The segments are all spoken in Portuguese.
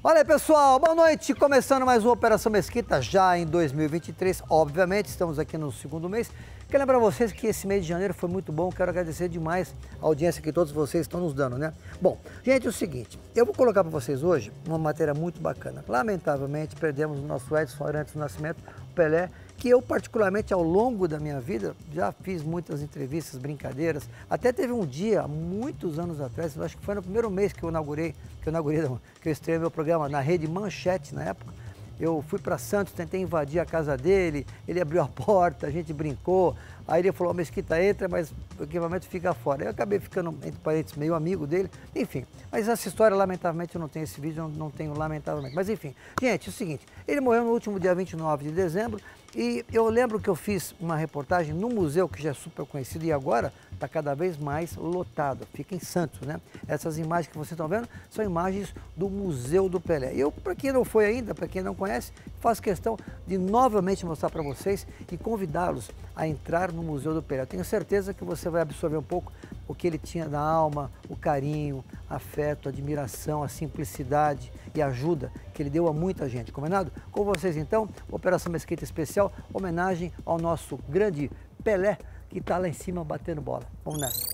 Olha aí, pessoal, boa noite. Começando mais uma Operação Mesquita já em 2023. Obviamente, estamos aqui no segundo mês. Quero lembrar vocês que esse mês de janeiro foi muito bom. Quero agradecer demais a audiência que todos vocês estão nos dando, né? Bom, gente, é o seguinte. Eu vou colocar para vocês hoje uma matéria muito bacana. Lamentavelmente, perdemos o nosso Edson Arantes do Nascimento, o Pelé, que eu, particularmente, ao longo da minha vida, já fiz muitas entrevistas, brincadeiras. Até teve um dia, muitos anos atrás, acho que foi no primeiro mês que eu estreiei meu programa na Rede Manchete, na época. Eu fui para Santos, tentei invadir a casa dele, ele abriu a porta, a gente brincou. Aí ele falou, Mesquita entra, mas o equipamento fica fora. Eu acabei ficando, entre parênteses, meio amigo dele. Enfim, mas essa história, lamentavelmente, eu não tenho esse vídeo, não tenho, lamentavelmente. Mas enfim, gente, é o seguinte, ele morreu no último dia 29 de dezembro e eu lembro que eu fiz uma reportagem no museu, que já é super conhecido, e agora está cada vez mais lotado. Fica em Santos, né? Essas imagens que vocês estão vendo são imagens do Museu do Pelé. Eu, para quem não foi ainda, para quem não conhece, faço questão de novamente mostrar para vocês e convidá-los a entrar no Museu do Pelé. Eu tenho certeza que você vai absorver um pouco o que ele tinha da alma, o carinho, afeto, admiração, a simplicidade e ajuda que ele deu a muita gente. Combinado? Com vocês, então, Operação Mesquita Especial, homenagem ao nosso grande Pelé, que está lá em cima batendo bola. Vamos nessa.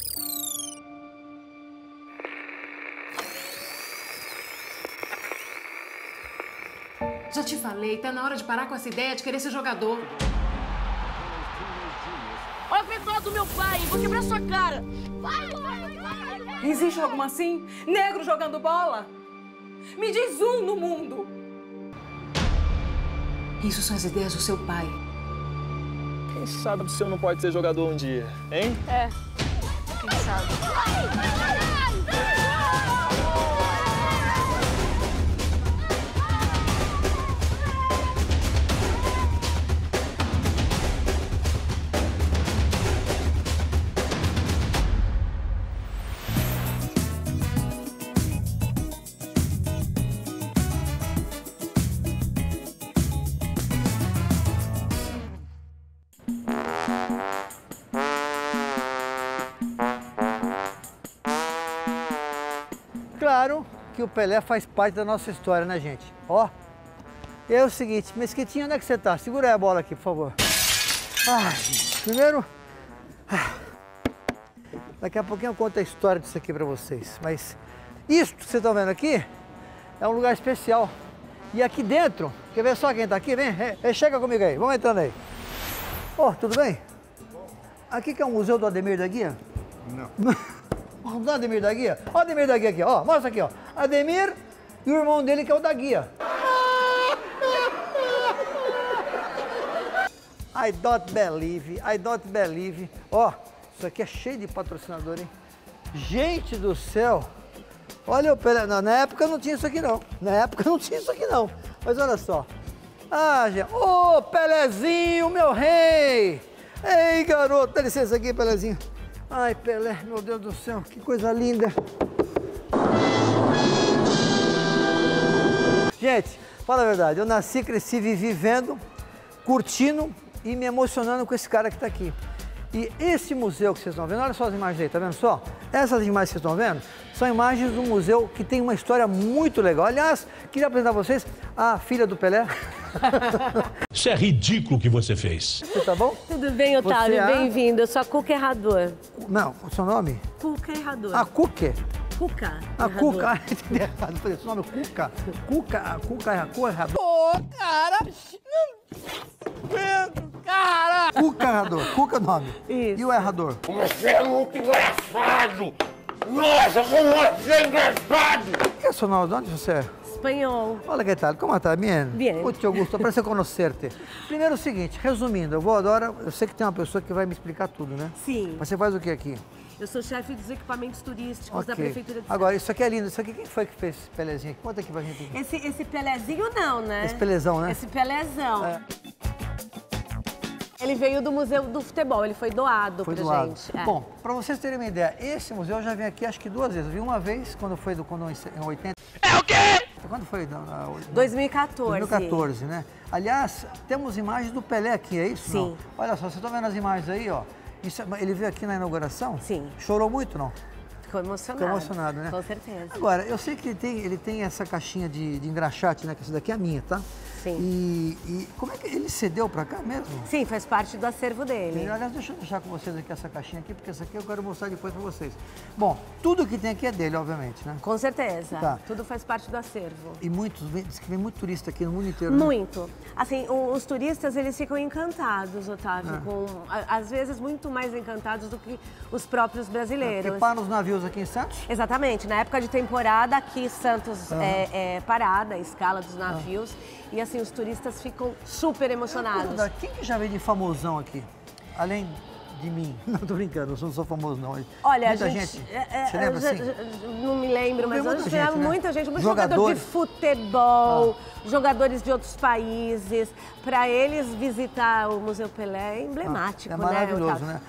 Já te falei, tá na hora de parar com essa ideia de querer ser jogador. Olha o pecado do meu pai, vou quebrar sua cara. Existe alguma assim? Negro jogando bola? Me diz um no mundo. Isso são as ideias do seu pai. Quem sabe o senhor não pode ser jogador um dia, hein? É, quem sabe. Claro que o Pelé faz parte da nossa história, né, gente? Ó, é o seguinte, Mesquitinha, onde é que você tá? Segura aí a bola aqui, por favor. Primeiro, daqui a pouquinho eu conto a história disso aqui pra vocês. Mas isso que vocês estão vendo aqui é um lugar especial. E aqui dentro, quer ver só quem tá aqui? Vem, chega comigo aí, vamos entrando aí. Ó, tudo bem? Aqui que é o Museu do Ademir da Guia? Não. Vamos lá, Ademir da Guia? Ó, Ademir da Guia aqui, ó. Mostra aqui, ó. Ademir e o irmão dele, que é o da Guia. I don't believe. Ó, isso aqui é cheio de patrocinador, hein? Gente do céu. Olha o Pelé. Não, na época não tinha isso aqui, não. Mas olha só. Gente. Ô, Pelézinho, meu rei. Ei, garoto. Dá licença aqui, Pelézinho. Ai, Pelé, meu Deus do céu, que coisa linda. Gente, fala a verdade, eu nasci, cresci, vivi vendo, curtindo e me emocionando com esse cara que está aqui. E esse museu que vocês estão vendo, olha só as imagens aí, tá vendo só? Essas imagens que vocês estão vendo são imagens do museu que tem uma história muito legal. Aliás, queria apresentar a vocês a filha do Pelé. Isso é ridículo o que você fez. Você tá bom? Tudo bem, Otávio? Bem-vindo. Eu sou a Cuca Errador. Não, o seu nome? Cuca Errador. A Cuca? Cuca. A Cuca, entendi errado. Falei, seu nome é Cuca? Cuca Errador. Pô, cara! Cara! Cuca Errador, Cuca é o nome. Isso. E o Errador? Você é muito engraçado! Nossa, como você é engraçado! Que é o seu nome? De onde você é? Espanhol. Olha que tal, como está? Bien? Bien. Muito gosto, prazer conhecer-te. Primeiro é o seguinte, resumindo, eu sei que tem uma pessoa que vai me explicar tudo, né? Sim. Mas você faz o que aqui? Eu sou chefe dos equipamentos turísticos da Ok. Prefeitura de Santos. Agora, isso aqui é lindo. Isso aqui, quem foi que fez esse Pelézinho aqui? Conta aqui pra gente. Esse Pelézinho não, né? Esse Pelézão, né? Esse Pelézão. É. Ele veio do Museu do Futebol, ele foi doado Foi pra do lado. gente. É. Bom, para vocês terem uma ideia, esse museu eu já vim aqui acho que 2 vezes. Eu vi uma vez, quando em 80. É o quê? Quando foi? 2014. 2014, né? Aliás, temos imagens do Pelé aqui, é isso? Sim. Não? Olha só, vocês estão vendo as imagens aí, ó. Isso, ele veio aqui na inauguração? Sim. Chorou muito, não? Ficou emocionado. Ficou emocionado, né? Com certeza. Agora, eu sei que ele tem essa caixinha de engraxate, né? Que essa daqui é a minha, tá? Sim. E como é que ele cedeu pra cá mesmo? Sim, faz parte do acervo dele. Aliás, deixa eu deixar com vocês aqui essa caixinha aqui, porque essa aqui eu quero mostrar depois pra vocês. Bom, tudo que tem aqui é dele, obviamente, né? Com certeza. Tá. Tudo faz parte do acervo. E diz que vem muito turista aqui no mundo inteiro, né? Muito. Assim, os turistas, eles ficam encantados, Otávio, às vezes muito mais encantados do que os próprios brasileiros. Porque para os navios aqui em Santos? Exatamente. Na época de temporada, aqui Santos é parada, a escala dos navios. E assim, os turistas ficam super emocionados. Quem que já veio de famosão aqui? Além de mim. Não, tô brincando, eu não sou famoso, não. Olha, muita a gente... Você lembra assim? Não me lembro, mas hoje gente, né? muita gente, muito jogador de futebol, jogadores de outros países. Para eles visitar o Museu Pelé é emblemático, é maravilhoso, né?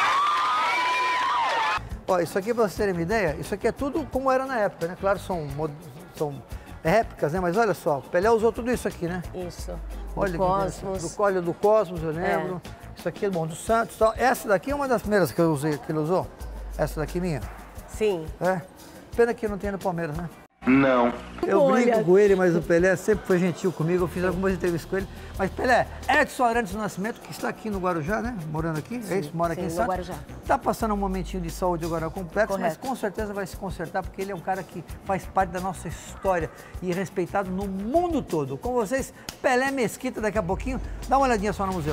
Ó, isso aqui, pra vocês terem uma ideia, isso aqui é tudo como era na época, né? Claro, são réplicas, né? Mas olha só, o Pelé usou tudo isso aqui, né? Isso. Olha do Cosmos. Do Cosmos, eu lembro. Isso aqui é bom, do Santos. Então, essa daqui é uma das primeiras que eu usei, que ele usou. Essa daqui minha. Sim. É. Pena que não tem no Palmeiras, né? Não. Eu brinco com ele, mas o Pelé sempre foi gentil comigo. Eu fiz algumas entrevistas com ele. Mas Pelé, Edson Arantes do Nascimento, que está aqui no Guarujá, né? Morando aqui, é isso? Mora aqui em Santos. Guarujá. Está passando um momentinho de saúde agora complexo, Correto. mas com certeza vai se consertar, porque ele é um cara que faz parte da nossa história e é respeitado no mundo todo. Com vocês, Pelé Mesquita, daqui a pouquinho. Dá uma olhadinha só no museu.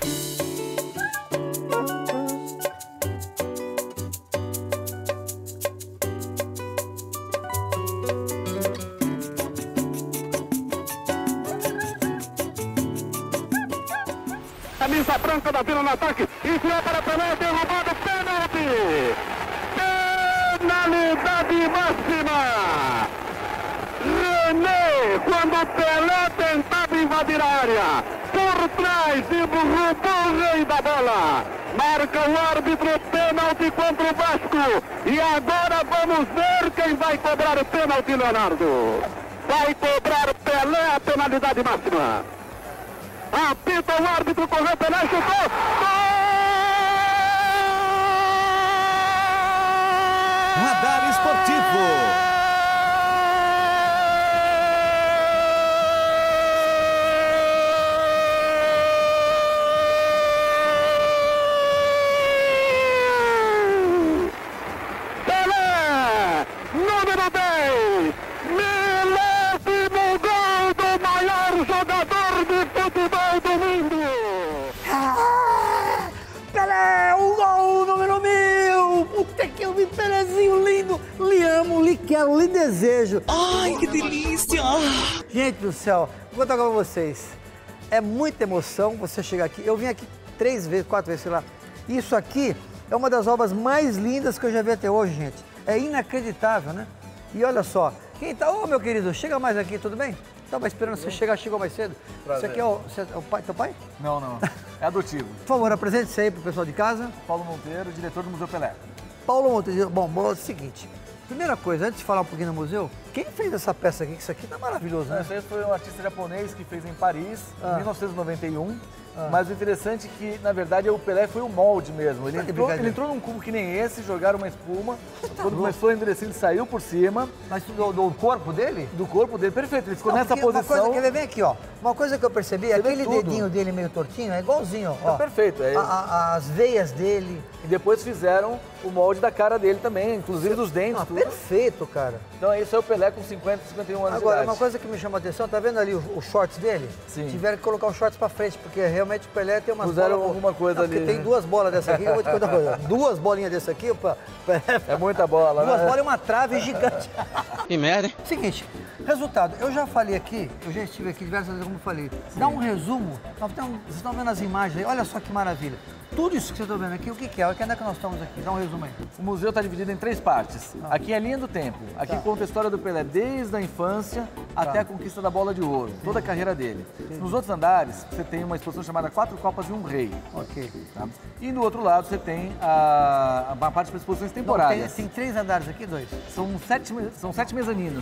Camisa branca da Vila no ataque. Enfiou para Pelé, derrubado, pênalti! Penalidade máxima! René, quando Pelé tentava invadir a área, por trás e roubou o rei da bola. Marca o árbitro, pênalti contra o Vasco. E agora vamos ver quem vai cobrar o pênalti, Leonardo. Vai cobrar Pelé a penalidade máxima. Apita o árbitro, correu, Pelé, chutou! Gol! Radar Esportivo. Pelé, número 10, milésimo gol do maior jogador de futebol do mundo. Pelé, o gol número 1000! Puta que eu vi, Pelézinho lindo! Lhe amo, lhe quero, lhe desejo. Ai, que delícia! Gente do céu, vou contar com vocês. É muita emoção você chegar aqui. Eu vim aqui 3 vezes, 4 vezes, sei lá. Isso aqui é uma das obras mais lindas que eu já vi até hoje, gente. É inacreditável, né? E olha só, quem tá... Ô, meu querido, chega mais aqui, tudo bem? Tava esperando você chegar, chegou mais cedo. Prazer. Isso aqui é o pai, teu pai? Não, não. É adotivo. Por favor, apresente-se aí pro pessoal de casa. Paulo Monteiro, diretor do Museu Pelé. Paulo Monteiro. Bom, é o seguinte. Primeira coisa, antes de falar um pouquinho no museu, quem fez essa peça aqui? Que isso aqui tá maravilhoso, né? Esse foi um artista japonês que fez em Paris, em 1991. Mas o interessante é que, na verdade, o Pelé foi o molde mesmo. Ele entrou num cubo que nem esse, jogaram uma espuma. Quando começou a endurecer, ele saiu por cima. Mas do corpo dele? Do corpo dele, perfeito. Ele ficou Não, nessa porque posição. Uma coisa, quer ver bem aqui, ó. Uma coisa que eu percebi, Você vê aquele tudo. dedinho dele meio tortinho é igualzinho, ó. É perfeito. É. As veias dele. E depois fizeram o molde da cara dele também, inclusive dos dentes. Tudo. Perfeito, cara. Então isso é o Pelé com 50, 51 anos Agora, de idade. uma coisa que me chama a atenção, tá vendo ali os shorts dele? Sim. Tiveram que colocar os shorts pra frente, porque realmente o Pelé tem umas Puseram bolas... alguma coisa ali, Porque tem né? 2 bolas dessa aqui, eu vou te contar uma coisa. 2 bolinhas dessa aqui, opa, É muita bola, 2 né? bolas e uma trave gigante. Que merda, hein? Seguinte, resultado, eu já falei aqui, eu já estive aqui diversas vezes, como eu falei. Dá um resumo, vocês estão vendo as imagens aí, olha só que maravilha. Tudo isso que vocês estão vendo aqui, o que é? Onde é que nós estamos aqui? Dá um resumo aí. O museu está dividido em 3 partes. Aqui é a linha do tempo. Aqui conta a história do Pelé desde a infância até a conquista da bola de ouro, toda a carreira dele. Nos outros andares, você tem uma exposição chamada 4 Copas e um Rei. Ok. Tá? E do outro lado, você tem uma parte para exposições temporárias. Não, tem 3 andares aqui, 2. São 7 mezaninos.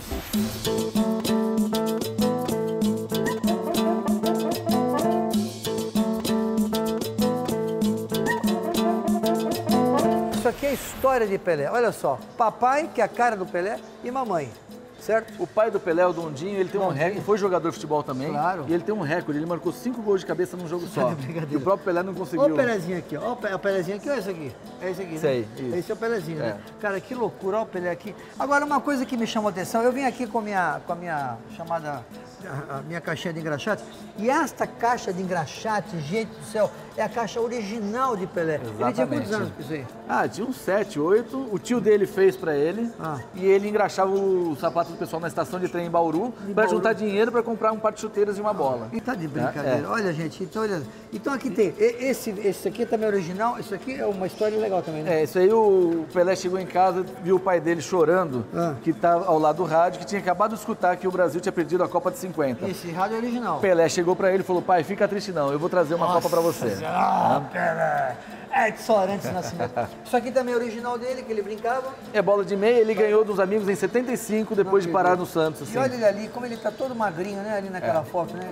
Isso aqui é a história de Pelé. Olha só, papai, que é a cara do Pelé, e mamãe, certo? O pai do Pelé, o Dondinho, ele tem um recorde, foi jogador de futebol também. Claro. E ele tem um recorde, ele marcou 5 gols de cabeça num jogo só. E o próprio Pelé não conseguiu. Olha o Pelézinho aqui, ó. Olha o Pelézinho aqui, olha esse aqui. É esse aqui, Sei, né? isso. Esse é o Pelézinho, né? Cara, que loucura, olha o Pelé aqui. Agora, uma coisa que me chamou a atenção, eu vim aqui com a minha chamada, a minha caixinha de engraxate, e esta caixa de engraxate, gente do céu, é a caixa original de Pelé. Exatamente. Ele tinha quantos anos com isso aí? Ah, tinha uns 7, 8. O tio dele fez pra ele. E ele engraxava o sapato do pessoal na estação de trem em Bauru pra juntar dinheiro pra comprar um par de chuteiras e uma bola. E tá de brincadeira. Olha, gente, então, olha. Então aqui tem, esse aqui também é original, isso aqui é uma história legal também, né? Isso aí o Pelé chegou em casa, viu o pai dele chorando, que estava ao lado do rádio, que tinha acabado de escutar que o Brasil tinha perdido a Copa de 50. Esse rádio é original. Pelé chegou pra ele e falou, pai, fica triste não, eu vou trazer uma Copa pra você. Pelé! Edson Arantes Nascimento. Isso aqui também é original dele, que ele brincava. É bola de meia, ele ganhou dos amigos em 75, depois de parar no Santos. Assim. E olha ele ali, como ele tá todo magrinho, né? Ali naquela foto, né?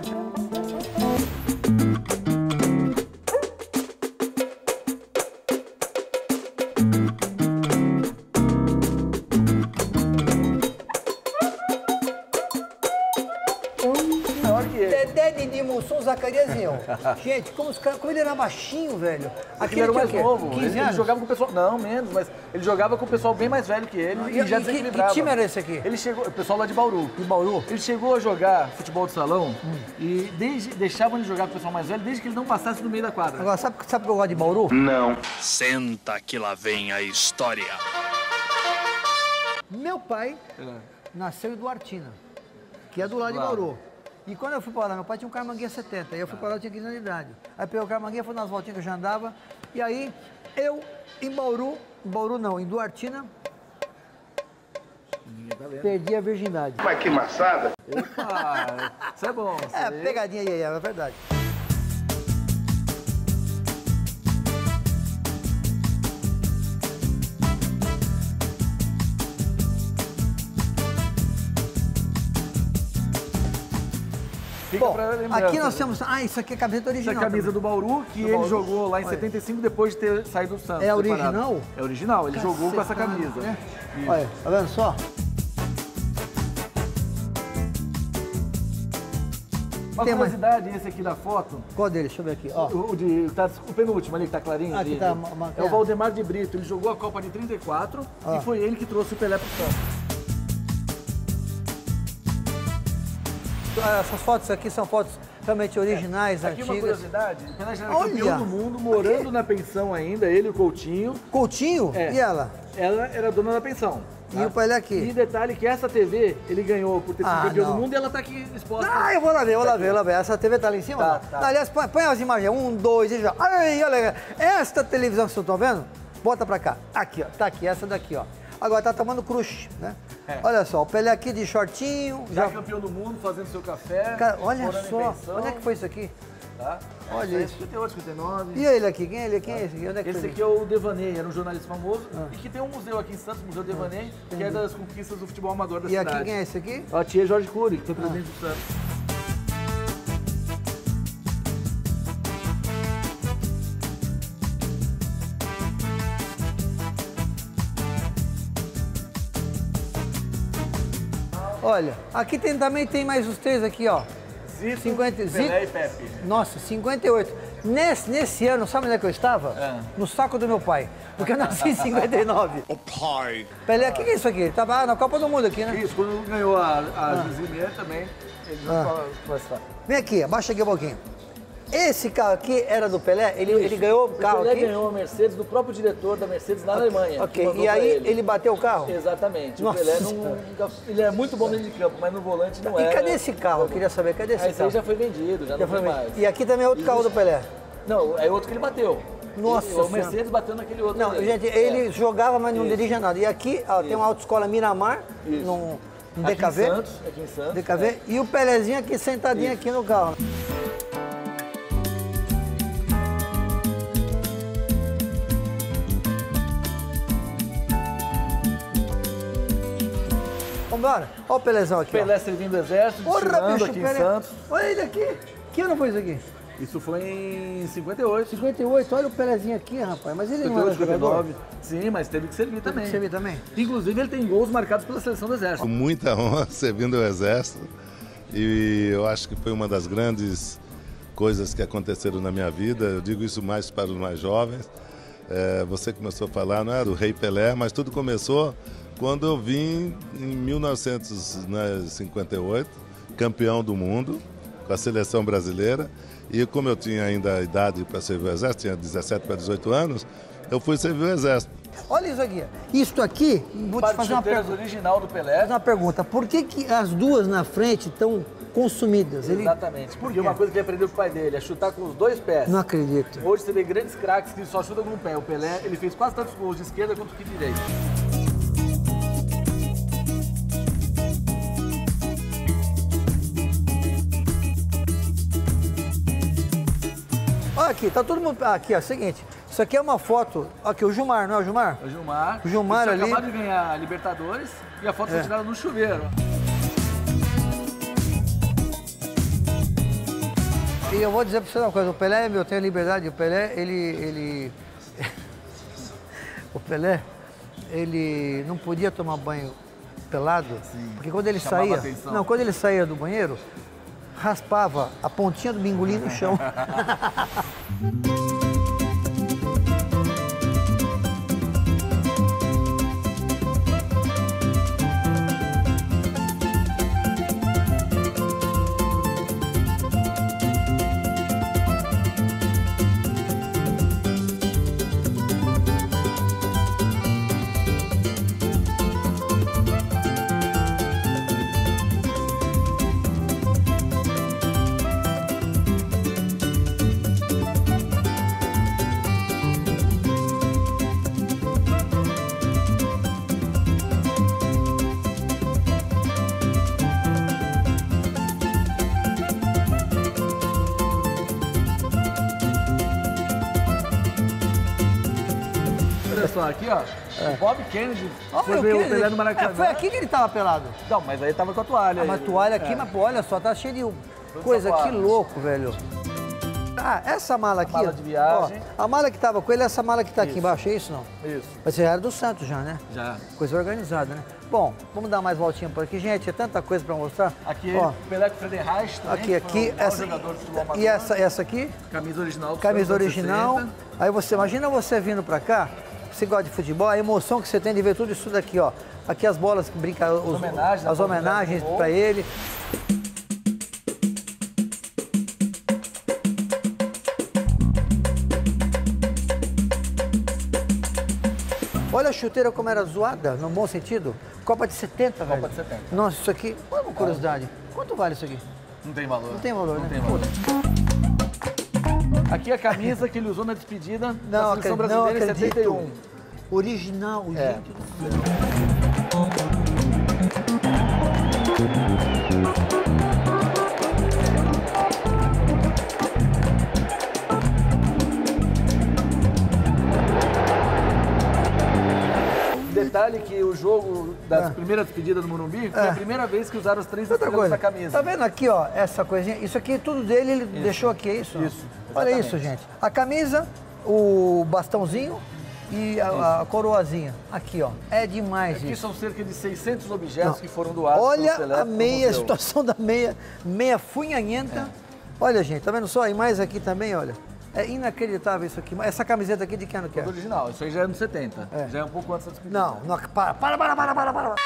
Dedé, Didi, Mussum, Zacariasinho. Gente, como ele era baixinho, velho. Aquele era o mais novo. 15 ele anos? jogava com o pessoal... Não, menos, mas ele jogava com o pessoal bem mais velho que ele e já desequilibrava. Que time era esse aqui? Ele chegou... O pessoal lá de Bauru. De Bauru? Ele chegou a jogar futebol de salão e deixavam ele jogar com o pessoal mais velho desde que ele não passasse no meio da quadra. Agora, sabe que eu gosto de Bauru? Não. Senta que lá vem a história. Meu pai nasceu em Duartina, que é do lado de Bauru. E quando eu fui para lá, meu pai tinha um Carmanguia 70, aí eu fui para lá, eu tinha 15 anos de idade. Aí peguei o Carmanguia, fui nas voltinhas que eu já andava, e aí eu, em Duartina, perdi a virgindade. Mas que maçada. Opa, isso é bom. Pegadinha aí, é verdade. Bom, aqui nós temos... isso aqui é a camiseta original. Essa é a camisa também. do Bauru, que ele jogou lá em 75, depois de ter saído do Santos. É original? É original, ele jogou com essa camisa. Né? Olha, tá vendo só? Uma curiosidade, esse aqui da foto... Qual dele? Deixa eu ver aqui, ó. O penúltimo ali, que tá clarinho. Aqui tá... É o Valdemar de Brito, ele jogou a Copa de 34 e foi ele que trouxe o Pelé pro Santos. Essas fotos aqui são fotos realmente originais, aqui antigas. Uma curiosidade, o Pelé já era campeão do mundo, morando na pensão ainda, ele e o Coutinho. Coutinho? E ela? Ela era dona da pensão. E o Pelé aqui? E detalhe que essa TV ele ganhou por ter sido campeão do mundo e ela tá aqui exposta. Eu vou lá ver. Essa TV tá ali em cima? Tá. Aliás, põe as imagens, 1, 2 e já. Ai, olha, esta televisão que vocês estão vendo, bota pra cá. Aqui, ó, tá aqui, essa daqui, ó. Agora tá tomando crush, né? Olha só, o Pelé aqui de shortinho. Já campeão do mundo, fazendo seu café. Cara, olha só, onde é que foi isso aqui? Tá? Olha isso. 58, 59. E ele aqui? Quem é esse aqui? Onde é que esse aqui é o Devaney, era um jornalista famoso e que tem um museu aqui em Santos, o Museu Devaney, que é das conquistas do futebol amador da cidade. E aqui quem é esse aqui? A tia Jorge Cury, que foi presidente do Santos. Olha, aqui também tem mais os três aqui, ó. Zito, 50, Pelé e Pepe. Nossa, 58. Nesse ano, sabe onde é que eu estava? No saco do meu pai. Porque eu nasci em 59. O pai. Pelé, o que é isso aqui? Ele tava na Copa do Mundo aqui, né? Isso, quando ganhou a Zimmer também, ele não classificou. Vem aqui, abaixa aqui um pouquinho. Esse carro aqui era do Pelé? Ele ganhou o carro aqui? O Pelé ganhou a Mercedes do próprio diretor da Mercedes na Alemanha. Ok, e aí ele bateu o carro? Exatamente. Nossa. O Pelé ele é muito bom dentro de campo, mas no volante não é. E cadê esse carro? Eu queria saber, cadê esse carro? Esse aí já foi vendido, já não foi mais. E aqui também é outro carro do Pelé? Não, é outro que ele bateu. Nossa O Mercedes bateu naquele outro. Não, gente, ele jogava, mas não dirigia nada. E aqui ó, tem uma autoescola Miramar, num DKV. Aqui em Santos. DKV. E o Pelézinho aqui sentadinho aqui no carro. Vambora. Olha o Pelézão aqui. Pelé servindo o exército, desfilando aqui em Santos. Olha ele aqui. Que ano foi isso aqui? Isso foi em 58. 58, olha o Pelézinho aqui, rapaz. Mas ele não era jogador. Sim, mas teve que servir também. Teve que servir também. Inclusive, ele tem gols marcados pela seleção do Exército. Com muita honra servindo o Exército. E eu acho que foi uma das grandes coisas que aconteceram na minha vida. Eu digo isso mais para os mais jovens. Você começou a falar, não é, do Rei Pelé, mas tudo começou quando eu vim em 1958, campeão do mundo com a seleção brasileira. E como eu tinha ainda a idade para servir o Exército, tinha 17 para 18 anos, eu fui servir o Exército. Olha isso aqui. Isto aqui, vou te fazer uma pergunta. Original do Pelé. Fazer uma pergunta. Por que as duas na frente estão consumidas? Exatamente. Porque uma coisa que ele aprendeu com o pai dele é chutar com os dois pés. Não acredito. Hoje você vê grandes craques que só chutam com um pé. O Pelé, ele fez quase tantos gols de esquerda quanto de direita. Olha aqui, tá todo mundo... Aqui, ó, seguinte. Isso aqui é uma foto... Aqui, o Gilmar, não é o Gilmar? O Gilmar. O Gilmar ali... acabou de ganhar a Libertadores e a foto foi tirada no chuveiro. E eu vou dizer pra você uma coisa. O Pelé, eu tenho a liberdade. O Pelé, ele... O Pelé, ele não podia tomar banho pelado. Sim. Porque quando ele saía... Atenção. Não, quando ele saía do banheiro... raspava a pontinha do bingolim no chão. Aqui, ó, o Bob Kennedy foi ver o Pelé no Maracanã. Foi aqui que ele tava pelado. Não, mas aí tava com a toalha. Mas toalha aqui, mas pô, olha só, tá cheio de coisa aqui, louco, velho. Ah, essa mala aqui. Mala de viagem. Ó, a mala que tava com ele é essa mala que tá aqui embaixo, é isso não? Isso. Mas você já era do Santos já, né? Já. Coisa organizada, né? Bom, vamos dar mais voltinha por aqui, gente. É tanta coisa pra mostrar. Aqui, ó, o Pelé com o Friedenreich também. Aqui, essa. E essa aqui? Camisa original. Camisa original. Aí você, imagina você vindo pra cá. Você gosta de futebol, a emoção que você tem de ver tudo isso daqui, ó. Aqui as bolas que brincam, as homenagens para ele. Olha a chuteira como era zoada, no bom sentido. Copa de 70, velho. Copa de 70. Nossa, isso aqui, olha uma curiosidade. Quanto vale isso aqui? Não tem valor. Não tem valor, não né? Tem valor. Aqui a camisa que ele usou na despedida da seleção brasileira em 71. Original, gente do céu. Detalhe que o jogo das primeiras despedidas do Morumbi foi a primeira vez que usaram os 3 estrelas da camisa. Tá vendo aqui, ó, essa coisinha? Isso aqui, tudo dele, ele deixou aqui, é isso? Isso. Olha isso, gente. A camisa, o bastãozinho e a coroazinha. Aqui, ó. É demais aqui isso. Aqui são cerca de 600 objetos que foram doados. Olha a meia, a situação da meia funhanhenta. Olha, gente, tá vendo só? E mais aqui também, olha. É inacreditável isso aqui. Essa camiseta aqui de que ano que é? Original. Isso aí já é anos 70. Já é um pouco antes da despedida. Não, para.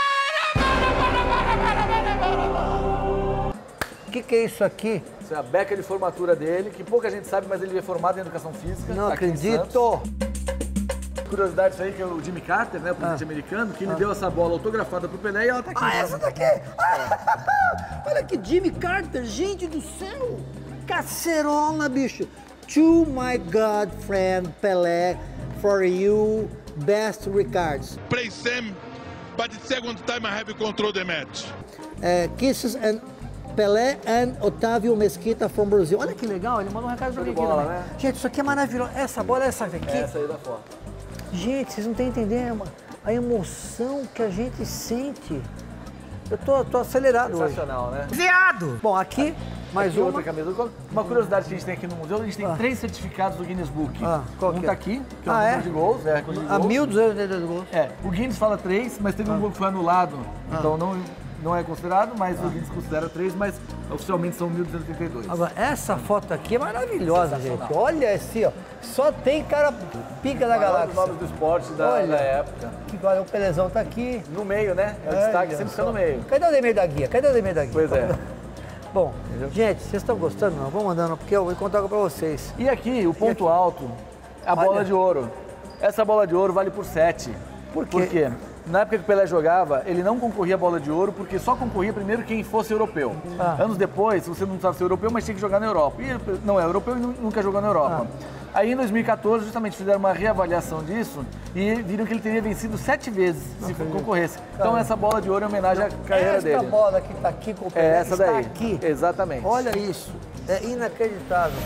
O que é isso aqui? Isso é a beca de formatura dele, que pouca gente sabe, mas ele é formado em Educação Física. Não acredito! Curiosidade isso aí, que é o Jimmy Carter, né, o presidente americano, que ele deu essa bola autografada pro Pelé e ela tá aqui. Ah, essa daqui! Olha que Jimmy Carter, gente do céu! Cacerola, bicho! To my God friend Pelé, for you, best regards. Play Sam, but the second time I have control the match. Kisses and Pelé and Otávio Mesquita from Brazil. Olha que legal, ele mandou um recado pra mim aqui também. Né? Gente, isso aqui é maravilhoso. Essa bola é essa aqui. Essa aí da foto. Gente, vocês não estão entendendo a emoção que a gente sente. Eu tô acelerado hoje. Sensacional, né? Viado! Bom, aqui Mais aqui outra camisa. Uma curiosidade que a gente tem aqui no museu, a gente tem 3 certificados do Guinness Book. Um tá aqui, que é o número de gols. Recorde de gols. 1.282 gols. O Guinness fala 3, mas teve um gol que foi anulado. Então não é considerado, mas o Guinness considera 3, mas oficialmente são 1.282. Agora, essa foto aqui é maravilhosa, gente. Olha esse, ó. Só tem cara pica da galáxia. Os nomes do esporte da época. Olha, o Pelezão tá aqui. No meio, né? É o destaque, sempre fica no meio. Cadê o Demir da Guia? Pois é. Bom, gente, vocês estão gostando? Não? Vamos mandando, porque eu vou contar pra vocês. E aqui, o ponto alto, a bola de ouro. Essa bola de ouro vale por 7. Por quê? Por quê? Na época que o Pelé jogava, ele não concorria à bola de ouro, porque só concorria primeiro quem fosse europeu. Anos depois, você não precisava ser europeu, mas tinha que jogar na Europa. E ele não é europeu e nunca jogou na Europa. Aí em 2014, justamente fizeram uma reavaliação disso e viram que ele teria vencido 7 vezes se concorresse. Então essa bola de ouro é homenagem à carreira dele. Essa bola que tá aqui com o Pelé, essa daí. está aqui. Exatamente. Olha isso, é inacreditável.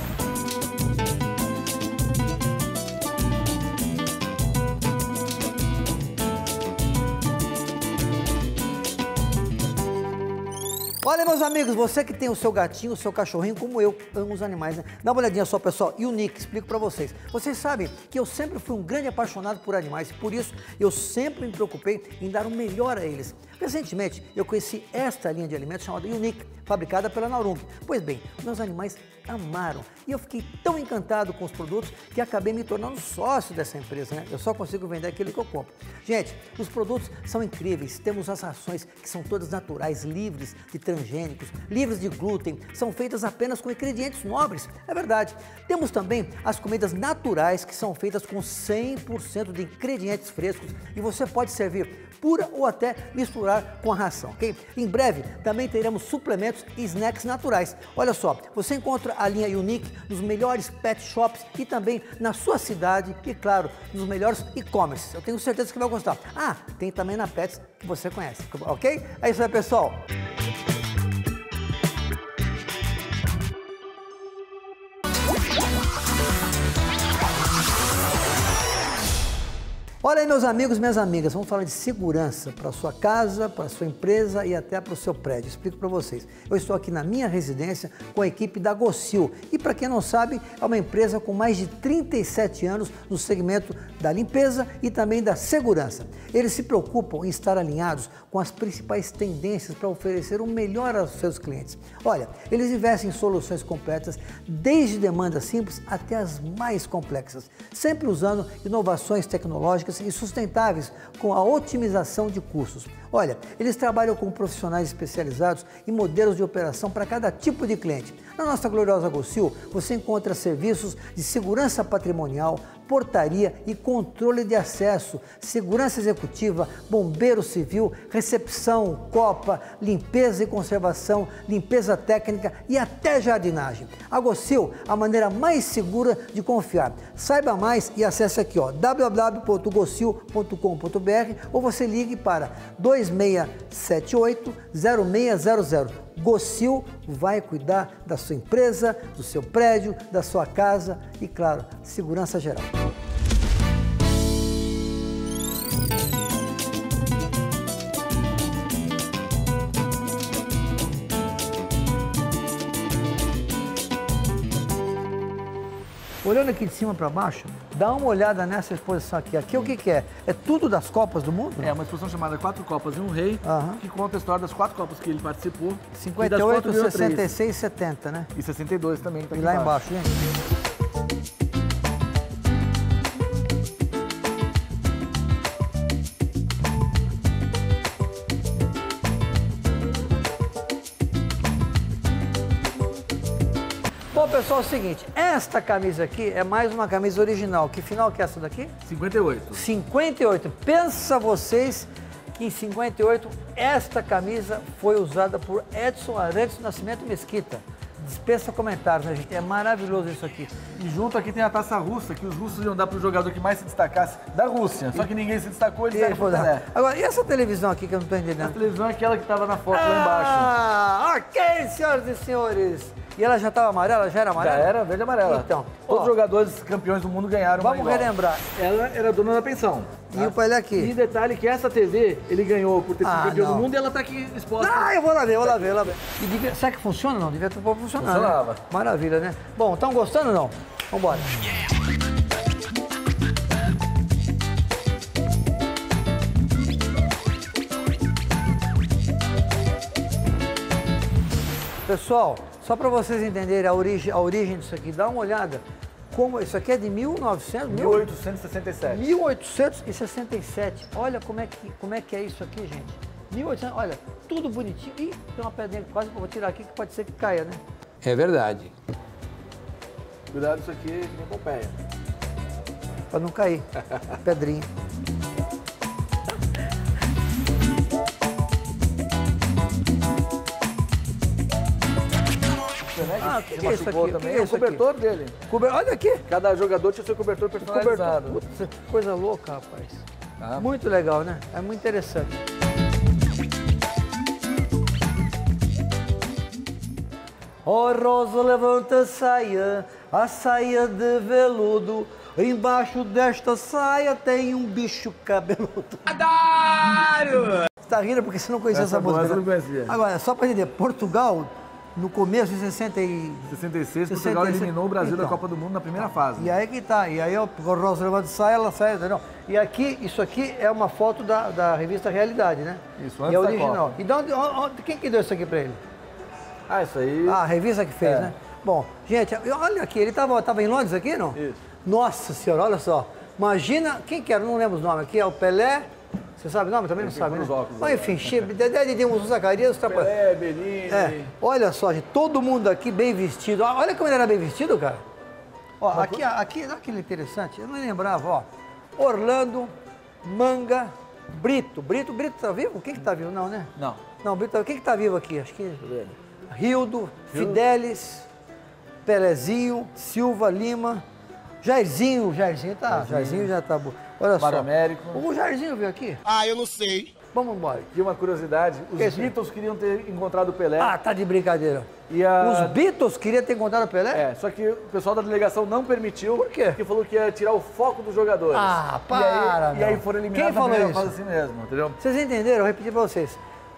Olha, meus amigos, você que tem o seu gatinho, o seu cachorrinho, como eu, amo os animais, né? Dá uma olhadinha só, pessoal. E o Nick, explico pra vocês. Vocês sabem que eu sempre fui um grande apaixonado por animais e por isso eu sempre me preocupei em dar o melhor a eles. Recentemente, eu conheci esta linha de alimentos chamada Unique, fabricada pela Naurung. Pois bem, meus animais amaram e eu fiquei tão encantado com os produtos que acabei me tornando sócio dessa empresa, né? Eu só consigo vender aquilo que eu compro. Gente, os produtos são incríveis, temos as rações que são todas naturais, livres de transgênicos, livres de glúten, são feitas apenas com ingredientes nobres, é verdade. Temos também as comidas naturais que são feitas com 100% de ingredientes frescos e você pode servir pura ou até misturar com a ração, ok? Em breve também teremos suplementos e snacks naturais. Olha só, você encontra a linha Unique nos melhores pet shops e também na sua cidade e, claro, nos melhores e-commerce. Eu tenho certeza que vai gostar. Tem também na Pets que você conhece, ok? É isso aí, pessoal. Olha aí, meus amigos e minhas amigas, vamos falar de segurança para a sua casa, para a sua empresa e até para o seu prédio. Explico para vocês. Eu estou aqui na minha residência com a equipe da Gocil e, para quem não sabe, é uma empresa com mais de 37 anos no segmento da limpeza e também da segurança. Eles se preocupam em estar alinhados com as principais tendências para oferecer o melhor aos seus clientes. Olha, eles investem em soluções completas, desde demandas simples até as mais complexas, sempre usando inovações tecnológicas e sustentáveis com a otimização de custos. Olha, eles trabalham com profissionais especializados em modelos de operação para cada tipo de cliente. Na nossa gloriosa Gocil, você encontra serviços de segurança patrimonial, portaria e controle de acesso, segurança executiva, bombeiro civil, recepção, copa, limpeza e conservação, limpeza técnica e até jardinagem. A Gocil, a maneira mais segura de confiar. Saiba mais e acesse aqui, www.gocil.com.br ou você ligue para 2678-0600. Gocil vai cuidar da sua empresa, do seu prédio, da sua casa e, claro, segurança geral. Olhando aqui de cima para baixo, dá uma olhada nessa exposição aqui. Aqui o que é? É tudo das Copas do Mundo? É uma exposição chamada 4 Copas e um Rei, que conta a história das 4 Copas que ele participou. 58, 66 e 70, né? E 62 também. Tá e lá embaixo, gente. Bom, pessoal, é o seguinte, esta camisa aqui é mais uma camisa original. Que final que é essa daqui? 58. 58. Pensa vocês que em 58 esta camisa foi usada por Edson Arantes do Nascimento Mesquita. Dispensa comentários, né, gente? É maravilhoso isso aqui. E junto aqui tem a taça russa, que os russos iam dar para o jogador que mais se destacasse da Rússia. Só que ninguém se destacou, eles deram pro Pelé. Agora, e essa televisão aqui que eu não estou entendendo? A televisão é aquela que estava na foto lá embaixo. Ok, senhoras e senhores. E ela já estava amarela? Já era amarela? Já era verde e amarela. Então, todos os jogadores campeões do mundo ganharam. Vamos relembrar. Ela era dona da pensão. E o Pelé aqui? E detalhe que essa TV ele ganhou por ter sido campeão do mundo e ela tá aqui exposta. Ah, eu vou lá ver. E será que funciona ou não? Devia funcionar. Funcionava. Né? Maravilha, né? Bom, estão gostando ou não? Vambora. Pessoal, só para vocês entenderem a origem disso aqui, dá uma olhada. Como isso aqui é de 1867. 1867. Olha como é que é isso aqui, gente. 1800, olha, tudo bonitinho. Ih, tem uma pedrinha quase que eu vou tirar aqui que pode ser que caia, né? É verdade. Cuidado, isso aqui é que nem Pompeia. Para não cair. Pedrinha. Ah, que é isso aqui? Também é o cobertor dele. Olha aqui. Cada jogador tinha seu cobertor personalizado. Putz, coisa louca, rapaz. Ah. Muito legal, né? É muito interessante. Oh, Rosa, levanta a saia de veludo. Embaixo desta saia tem um bicho cabeludo. Adoro! Você tá rindo porque você não conhecia essa música. Eu não conhecia. Agora, só para entender, Portugal, no começo de 66, Portugal eliminou o Brasil da Copa do Mundo na primeira fase. E aí que tá, e aí o Rosa levanta a saia, ela sai, entendeu? E aqui, isso aqui é uma foto da revista Realidade, né? Isso, antes e é original. Copa. E de onde, quem que deu isso aqui para ele? Ah, isso aí... Ah, a revista que fez, né? Bom, gente, olha aqui, ele tava em Londres aqui, não? Isso. Nossa senhora, olha só. Imagina, quem que era? Não lembro os nomes aqui, é o Pelé. Você sabe o nome? Também não sabe, né? Mas enfim, Dedé, Didi, Mussum, Zacarias, Pelé, Bellini... Olha só, gente, todo mundo aqui bem vestido. Olha como ele era bem vestido, cara. Ó, aqui, olha que interessante, eu não lembrava, ó. Orlando, Manga, Brito tá vivo? Quem que tá vivo? Não, né? Não. Não, Brito, quem que tá vivo aqui? Acho que... Rildo, Fidelis, Pelezinho, Silva, Lima, Jairzinho tá. Jairzinho já tá bom. Olha só. Américo. O Jairzinho veio aqui? Ah, eu não sei. Vamos embora. E uma curiosidade, os Beatles queriam ter encontrado o Pelé. Ah, tá de brincadeira. Os Beatles queriam ter encontrado o Pelé? É, só que o pessoal da delegação não permitiu. Por quê? Porque falou que ia tirar o foco dos jogadores. Ah, para! E aí foram eliminados. Quem falou isso? Assim mesmo, entendeu? Vocês entenderam? Eu repeti pra vocês.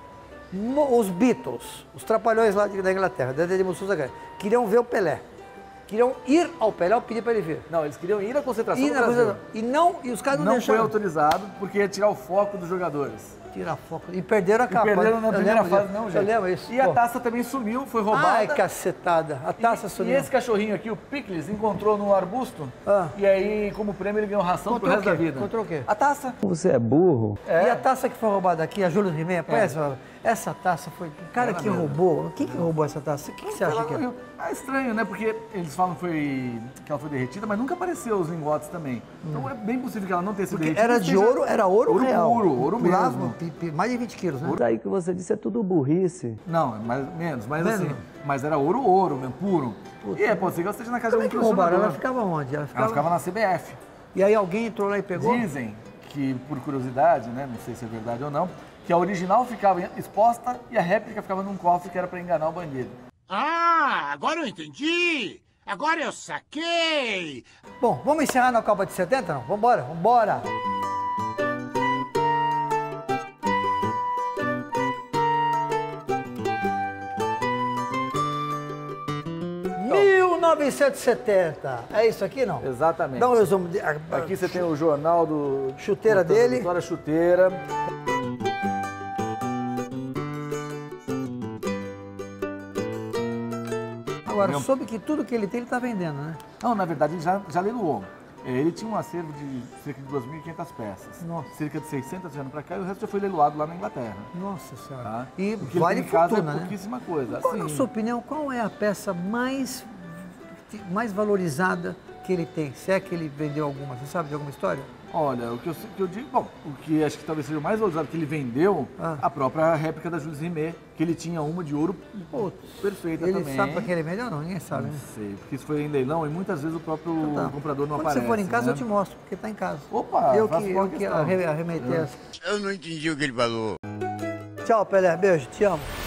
Os Beatles, os trapalhões lá da Inglaterra, Dedé de Mussum, queriam ver o Pelé. Queriam ir ao Pelé, eu pedi para ele vir. Não, eles queriam ir à concentração do Brasil. E os caras não deixaram. Não foi autorizado porque ia tirar o foco dos jogadores. Tirar foco. E perderam a capa. E perderam na primeira fase, não, gente. Eu lembro isso. E a taça também sumiu, foi roubada. Ai, cacetada. A taça sumiu. E esse cachorrinho aqui, o Pickles, encontrou no arbusto. E aí, como prêmio, ele ganhou ração pro resto da vida. Encontrou o quê? A taça. Você é burro. E a taça que foi roubada aqui, a Júlio Rimet, essa taça foi... O cara que roubou, quem que roubou essa taça? O que você acha que é? É estranho, né? Porque eles falam que ela foi derretida, mas nunca apareceu os lingotes também. Então é bem possível que ela não tenha sido derretida. Era de ouro, era ouro real. Ouro mesmo. Mais de 20 quilos, né? Isso aí que você disse é tudo burrice. Não, menos, mas assim, mas era ouro mesmo, puro. E pode ser que ela esteja na casa de um roubaram? Ela ficava onde? Ela ficava na CBF. E aí alguém entrou lá e pegou? Dizem que, por curiosidade, né, não sei se é verdade ou não, que a original ficava exposta e a réplica ficava num cofre que era para enganar o bandido. Ah, agora eu entendi! Agora eu saquei! Bom, vamos encerrar na Copa de 70, não? Vambora! 1970. É isso aqui, não? Exatamente. Dá um resumo. Aqui você tem o jornal do... Chuteira dele. Vitória Chuteira. Agora, soube que tudo que ele tem, ele está vendendo, né? Não, na verdade, ele já leiloou. Ele tinha um acervo de cerca de 2.500 peças. Nossa. Cerca de 600 anos para cá e o resto já foi leiloado lá na Inglaterra. Nossa Senhora. Tá? E o que vale ele tem em casa fortuna, é pouquíssima coisa. Qual, na sua opinião, qual é a peça mais valorizada que ele tem? Se é que ele vendeu alguma, você sabe de alguma história? Olha, o que eu digo, bom, o que acho que talvez seja o mais valorizado que ele vendeu, a própria réplica da Jules Rimet, que ele tinha uma de ouro perfeita também. Ele sabe para que ele vendeu ou não? Ninguém sabe, Não né? sei, porque isso foi em leilão e muitas vezes o próprio comprador não Quando aparece. você for em casa, né? eu te mostro, porque está em casa. Opa, eu que arremetei essa. Eu não entendi o que ele falou. Tchau, Pelé, beijo, te amo.